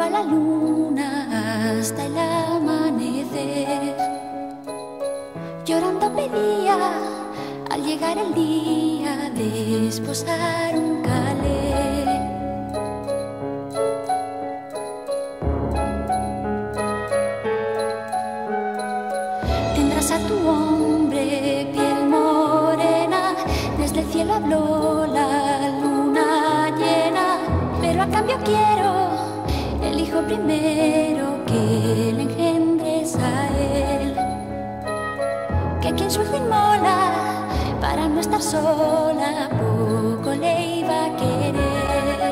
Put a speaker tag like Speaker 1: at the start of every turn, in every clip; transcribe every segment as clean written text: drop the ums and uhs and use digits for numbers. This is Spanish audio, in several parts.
Speaker 1: a la luna hasta el amanecer. Llorando pedía al llegar el día desposar un calé. Tendrás a tu hombre piel morena, desde el cielo habló la luna llena, pero a cambio quiero el hijo primero que le engendres a él, que quien su inmola para no estar sola poco le iba a querer.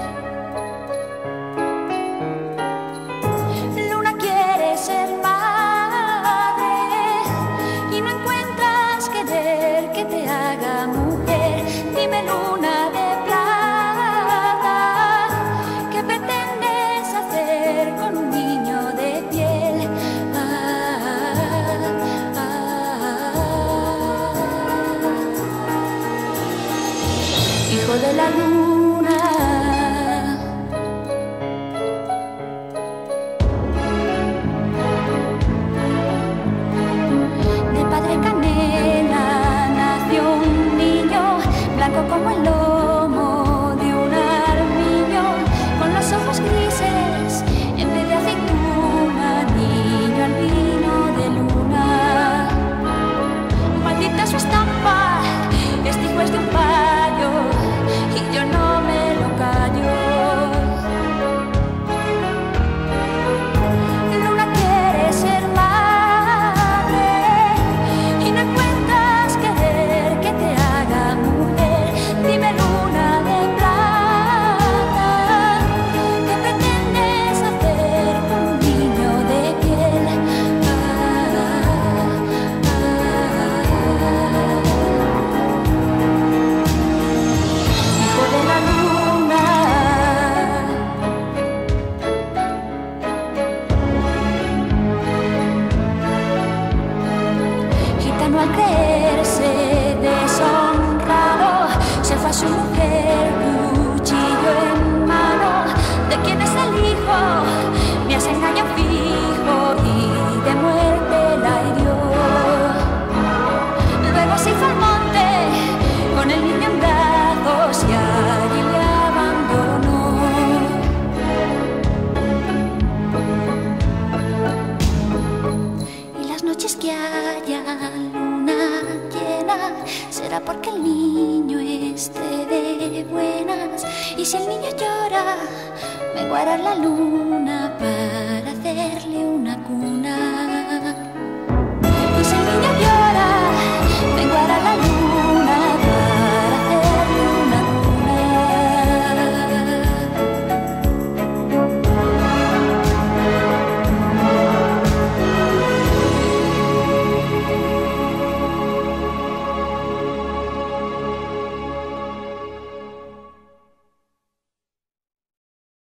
Speaker 1: Luna quiere ser madre y no encuentras querer que te haga mujer. Dime, luna de plata, ¿qué pretendes hacer con un niño de piel? Hijo de la luna, de padre canela nació un niño, blanco como el lomo de un armiño, con los ojos grises en vez de aceituna, niño albino de luna. Maldita su estampa, este hijo es de un payo y yo no me lo callo. Luna quiere ser madre y no encuentras querer que te haga mujer. Dime, luna de plata, ¿qué pretendes hacer con un niño de piel? Hijo de la luna, gitano al creerse deshonrado, se fue a su mujer cuchillo en mano. ¿De quién es el hijo? Me hace engaño fijo y de muerte la hirió. Luego se fue al monte con el niño en brazos y allí le abandonó. Y las noches que haya luna llena será porque el niño esté de buenas. Y si el niño llora, me guardará la luna para hacerle una